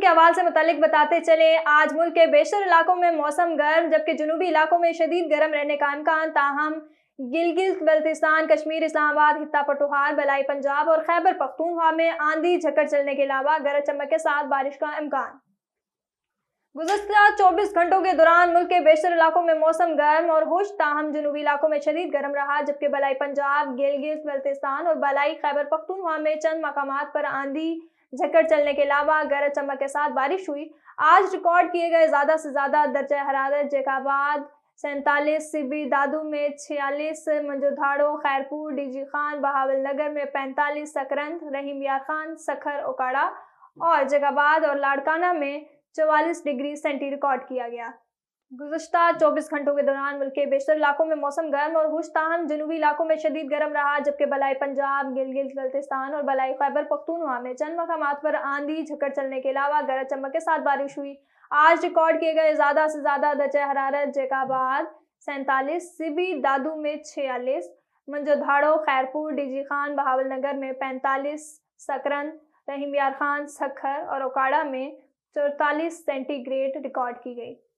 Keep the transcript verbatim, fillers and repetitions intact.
के हवाले से मुतालिक बताते चले। आज मुल्क के बेशतर इलाकों में मौसम गर्म, जबकि जुनूबी इलाकों में शदीद गर्म रहने का इम्कान। ताहम गिलगित बल्तिस्तान, कश्मीर, इस्लामाबाद, हित्ता पटुहार, बलाई पंजाब और खैबर पख्तूनख्वा में आंधी झकड़ चलने के अलावा गरज चमक के साथ बारिश का इम्कान। गुज़श्ता चौबीस घंटों के दौरान मुल्क के बेशतर इलाकों में मौसम गर्म और खुश, ताहम जुनूबी इलाकों में शदीद गर्म रहा, जबकि बलाई पंजाब, गिलगित बल्तिस्तान और बलाई खैबर पख्तूनख्वा में चंद मकामात पर आंधी झकड़ चलने के अलावा गरज चमक के साथ बारिश हुई। आज रिकॉर्ड किए गए ज़्यादा से ज़्यादा दर्जा हरारत जैकाबाद सैंतालीस, सिबी दादू में छियालीस, मंजोधाड़ो, खैरपुर, डीजी खान, बहावलनगर में पैंतालीस, सकरंद, रहीम यार खान, सखर, ओकाड़ा और जैकाबाद और लाड़काना में चौवालीस डिग्री सेंटी रिकॉर्ड किया गया। गुज़श्ता चौबीस घंटों के दौरान मुल्क के बेशतर इलाकों में मौसम गर्म और खुश, ताहम जुनूबी इलाकों में शदीद गर्म रहा, जबकि बलाई पंजाब, गिलगित बल्तिस्तान और बलाई खैबर पख्तूनख्वा में चंद मकामात पर आंधी झकड़ चलने के अलावा गरज चमक के साथ बारिश हुई। आज रिकॉर्ड किए गए ज़्यादा से ज़्यादा दर्जा हरारत जैकाबाद सैंतालीस, सिबी दादू में छियालीस, मंजोधाड़ो, खैरपुर, डीजी खान, बहावलनगर में पैंतालीस, सकरंद, रहीम यार खान, सखर और ओकाड़ा में चौतालीस सेंटीग्रेड रिकॉर्ड की गई।